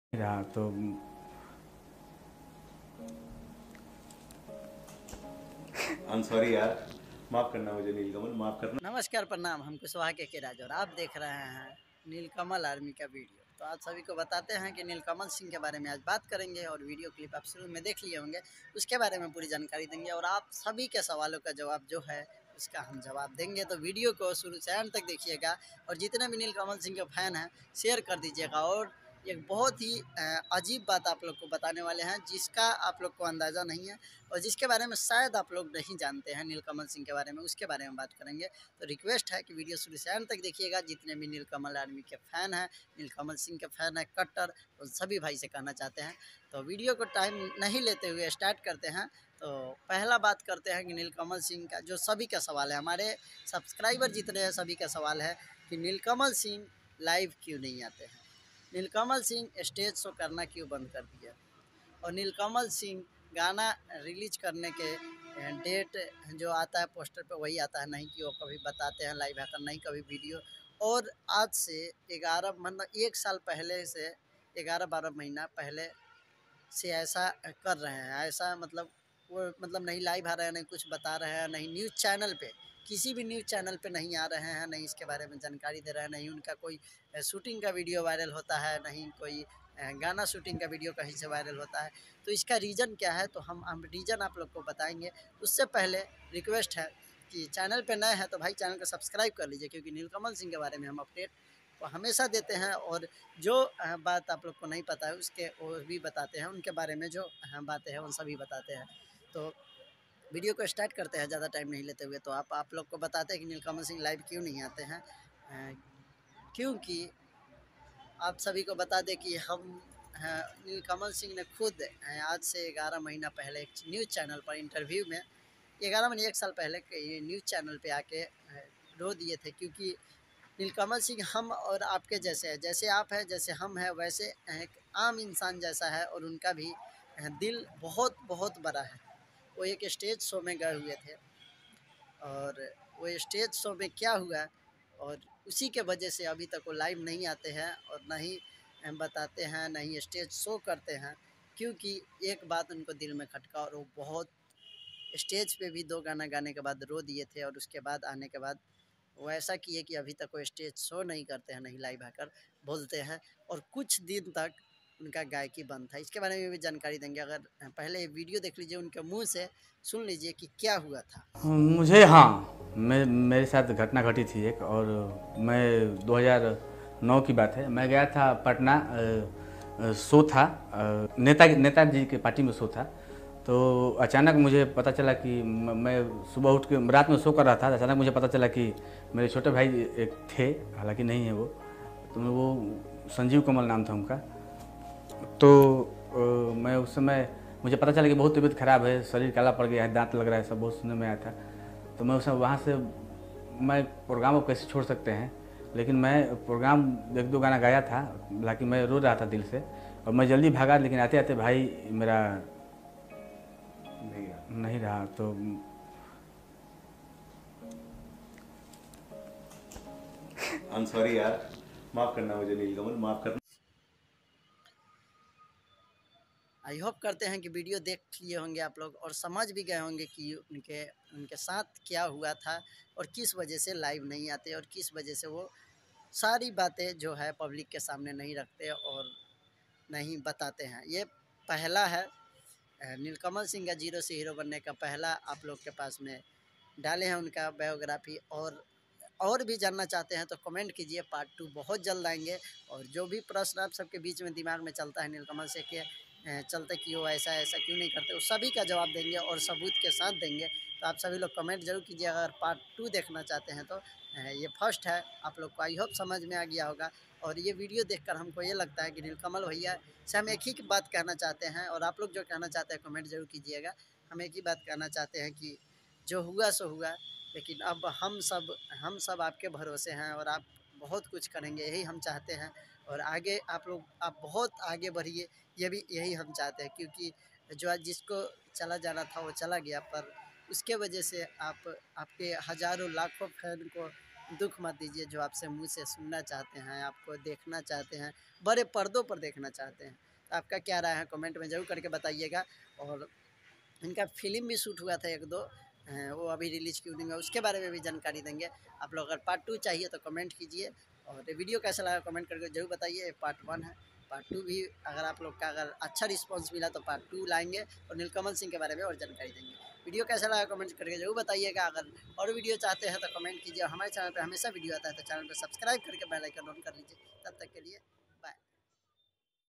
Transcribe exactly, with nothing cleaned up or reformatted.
रहा तो I am sorry यार, माफ करना मुझे नीलकमल, माफ करना। नमस्कार, प्रणाम। हम कुशवाहा के के राज और आप देख रहे हैं नीलकमल आर्मी का वीडियो। तो आज सभी को बताते हैं कि नीलकमल सिंह के बारे में आज बात करेंगे और वीडियो क्लिप आप शुरू में देख लिए होंगे, उसके बारे में पूरी जानकारी देंगे और आप सभी के सवालों का जवाब जो है उसका हम जवाब देंगे। तो वीडियो को शुरू से अंत तक देखिएगा और जितने भी नीलकमल सिंह के फैन हैं शेयर कर दीजिएगा। और एक बहुत ही अजीब बात आप लोग को बताने वाले हैं जिसका आप लोग को अंदाज़ा नहीं है और जिसके बारे में शायद आप लोग नहीं जानते हैं नीलकमल सिंह के बारे में, उसके बारे में बात करेंगे। तो रिक्वेस्ट है कि वीडियो शुरू से अंत तक देखिएगा। जितने भी नीलकमल आर्मी के फ़ैन हैं, नीलकमल सिंह के फ़ैन हैं कट्टर, उन सभी भाई से कहना चाहते हैं। तो वीडियो को टाइम नहीं लेते हुए स्टार्ट करते हैं। तो पहला बात करते हैं कि नीलकमल सिंह का जो सभी का सवाल है, हमारे सब्सक्राइबर जितने हैं सभी का सवाल है कि नीलकमल सिंह लाइव क्यों नहीं आते हैं, नीलकमल सिंह स्टेज शो करना क्यों बंद कर दिया, और नीलकमल सिंह गाना रिलीज करने के डेट जो आता है पोस्टर पे वही आता है, नहीं कि वो कभी बताते हैं लाइव आकर, नहीं कभी वीडियो। और आज से ग्यारह मतलब एक साल पहले से ग्यारह बारह महीना पहले से ऐसा कर रहे हैं, ऐसा मतलब वो मतलब नहीं लाइव आ रहे हैं, नहीं कुछ बता रहे हैं, नहीं न्यूज़ चैनल पे, किसी भी न्यूज़ चैनल पे नहीं आ रहे हैं, नहीं इसके बारे में जानकारी दे रहे हैं, नहीं उनका कोई शूटिंग का वीडियो वायरल होता है, नहीं कोई गाना शूटिंग का वीडियो कहीं से वायरल होता है। तो इसका रीज़न क्या है, तो हम हम रीज़न आप लोग को बताएंगे। उससे पहले रिक्वेस्ट है कि चैनल पे नए हैं तो भाई चैनल को सब्सक्राइब कर लीजिए, क्योंकि नीलकमल सिंह के बारे में हम अपडेट तो हमेशा देते हैं और जो बात आप लोग को नहीं पता है उसके वो भी बताते हैं, उनके बारे में जो बातें हैं उन सभी बताते हैं। तो वीडियो को स्टार्ट करते हैं ज़्यादा टाइम नहीं लेते हुए। तो आप आप लोग को बताते हैं कि नीलकमल सिंह लाइव क्यों नहीं आते हैं, क्योंकि आप सभी को बता दें कि हम नीलकमल सिंह ने खुद आज से ग्यारह महीना पहले एक न्यूज़ चैनल पर इंटरव्यू में, ग्यारह महीने एक साल पहले ये न्यूज़ चैनल पे आके रो दिए थे, क्योंकि नीलकमल सिंह हम और आपके जैसे हैं, जैसे आप हैं जैसे हम हैं वैसे एक आम इंसान जैसा है और उनका भी दिल बहुत बहुत बड़ा है। वो एक स्टेज शो में गए हुए थे और वो स्टेज शो में क्या हुआ और उसी के वजह से अभी तक वो लाइव नहीं आते हैं और नहीं बताते हैं, नहीं स्टेज शो करते हैं, क्योंकि एक बात उनको दिल में खटका और वो बहुत स्टेज पे भी दो गाना गाने के बाद रो दिए थे और उसके बाद आने के बाद वो ऐसा किए कि अभी तक वो स्टेज शो नहीं करते हैं, नहीं लाइव आकर बोलते हैं और कुछ दिन तक उनका गायकी बंद था। इसके बारे में भी जानकारी देंगे। अगर पहले वीडियो देख लीजिए, उनके मुंह से सुन लीजिए कि क्या हुआ था। मुझे हाँ मैं मेरे साथ घटना घटी थी एक, और मैं दो हज़ार नौ की बात है, मैं गया था पटना, शो था, नेता नेताजी के पार्टी में शो था। तो अचानक मुझे पता चला कि मैं सुबह उठ के रात में शो कर रहा था, अचानक मुझे पता चला कि मेरे छोटे भाई एक थे, हालांकि नहीं है वो, तो वो संजीव कमल नाम था उनका। तो आ, मैं उस समय मुझे पता चला कि बहुत तबीयत खराब है, शरीर काला पड़ गया है, दांत लग रहा है, सब बहुत सुनने में आया था। तो मैं उस समय वहाँ से, मैं प्रोग्राम को कैसे छोड़ सकते हैं, लेकिन मैं प्रोग्राम एक दो गाना गाया था, हालांकि मैं रो रहा था दिल से और मैं जल्दी भागा, लेकिन आते आते भाई मेरा नहीं, नहीं रहा। तो आई एम सॉरी यार, माफ करना मुझे नीलकमल, माफ करना। आई होप करते हैं कि वीडियो देख लिए होंगे आप लोग और समझ भी गए होंगे कि उनके उनके साथ क्या हुआ था और किस वजह से लाइव नहीं आते और किस वजह से वो सारी बातें जो है पब्लिक के सामने नहीं रखते और नहीं बताते हैं। ये पहला है नीलकमल सिंह का जीरो से हीरो बनने का पहला आप लोग के पास में डाले हैं उनका बायोग्राफी। और और भी जानना चाहते हैं तो कमेंट कीजिए, पार्ट टू बहुत जल्द आएंगे। और जो भी प्रश्न आप सबके बीच में दिमाग में चलता है नीलकमल से के चलते कि वो ऐसा ऐसा क्यों नहीं करते, उस सभी का जवाब देंगे और सबूत के साथ देंगे। तो आप सभी लोग कमेंट जरूर कीजिए अगर पार्ट टू देखना चाहते हैं। तो ये फर्स्ट है, आप लोग को आई होप समझ में आ गया होगा। और ये वीडियो देखकर हमको ये लगता है कि नीलकमल भैया से हम एक ही बात कहना चाहते हैं और आप लोग जो कहना चाहते हैं कमेंट जरूर कीजिएगा। हम एक ही बात कहना चाहते हैं कि जो हुआ सो हुआ, लेकिन अब हम सब हम सब आपके भरोसे हैं और आप बहुत कुछ करेंगे, यही हम चाहते हैं। और आगे आप लोग आप बहुत आगे बढ़िए, ये भी यही हम चाहते हैं, क्योंकि जो आज जिसको चला जाना था वो चला गया, पर उसके वजह से आप आपके हज़ारों लाखों फैन को दुख मत दीजिए, जो आपसे मुँह से सुनना चाहते हैं, आपको देखना चाहते हैं, बड़े पर्दों पर देखना चाहते हैं। तो आपका क्या राय है कमेंट में ज़रूर करके बताइएगा। और इनका फ़िल्म भी शूट हुआ था एक दो, अ, वो अभी रिलीज़ क्यों नहीं हुआ, उसके बारे में भी जानकारी देंगे। आप लोग अगर पार्ट टू चाहिए तो कमेंट कीजिए, और ये वीडियो कैसा लगा कमेंट करके ज़रूर बताइए। ये पार्ट वन है, पार्ट टू भी अगर आप लोग का अगर अच्छा रिस्पॉन्स मिला तो पार्ट टू लाएँगे और नीलकमल सिंह के बारे में और जानकारी देंगे। वीडियो कैसा लगा कमेंट करके ज़रूर बताइएगा। अगर और वीडियो चाहते हैं तो कमेंट कीजिए, और हमारे चैनल पे हमेशा वीडियो आता है तो चैनल को सब्सक्राइब करके बेल आइकन ऑन कर लीजिए। तब तक के लिए